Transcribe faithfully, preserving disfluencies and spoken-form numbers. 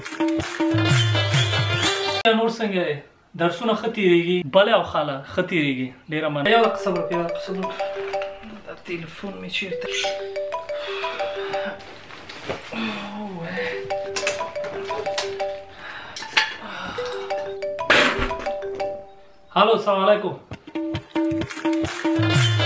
نور څنګه درسونه ختیریږي بل او خاله ختیریږي ډیره مننه یو صبر کوه صبر دا تلیفون می چیرته هالو السلام علیکم